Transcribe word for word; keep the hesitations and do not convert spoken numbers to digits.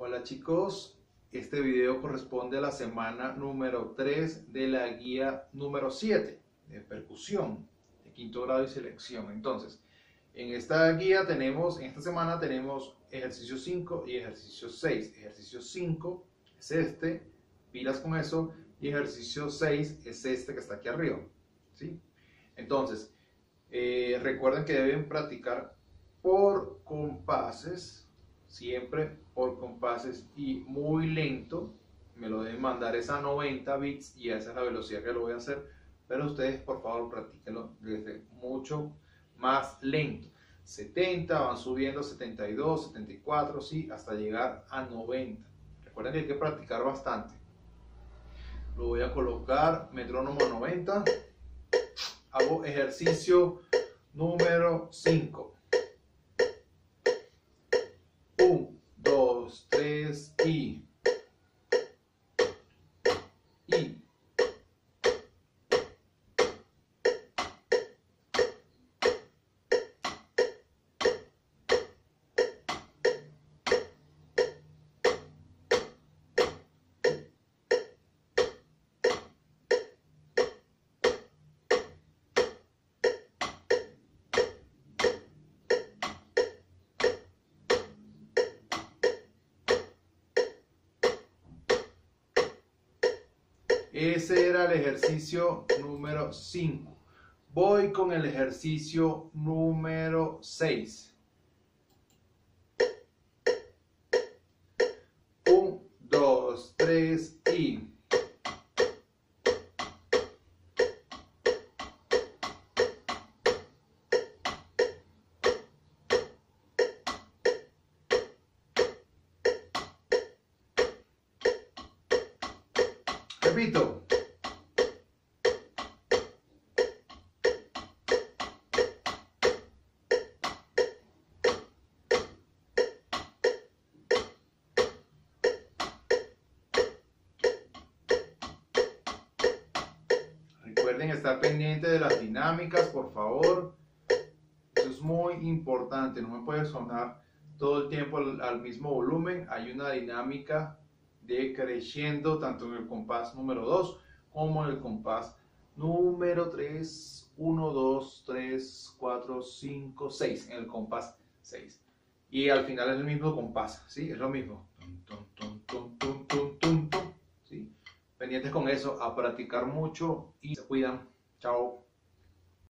Hola chicos, este video corresponde a la semana número tres de la guía número siete de percusión de quinto grado y selección. Entonces, en esta guía tenemos, en esta semana tenemos ejercicio cinco y ejercicio seis. Ejercicio cinco es este, pilas con eso, y ejercicio seis es este que está aquí arriba, ¿sí? Entonces, eh, recuerden que deben practicar por compases, siempre por compases y muy lento. Me lo deben mandar es a noventa bits y esa es la velocidad que lo voy a hacer, pero ustedes por favor practíquenlo desde mucho más lento. setenta, van subiendo a setenta y dos, setenta y cuatro, sí, hasta llegar a noventa. Recuerden que hay que practicar bastante. Lo voy a colocar metrónomo noventa. Hago ejercicio número cinco. uno, dos, tres y. Y. Ese era el ejercicio número cinco. Voy con el ejercicio número seis. uno, dos, tres y. Repito. Recuerden estar pendientes de las dinámicas, por favor. Eso es muy importante. No me puede sonar todo el tiempo al, al mismo volumen. Hay una dinámica de creciendo tanto en el compás número dos como en el compás número tres, uno, dos, tres, cuatro, cinco, seis, en el compás seis. Y al final es el mismo compás, ¿sí? Es lo mismo. Tum, tum, tum, tum, tum, tum, tum, ¿sí? Pendientes con eso, a practicar mucho y se cuidan. Chao.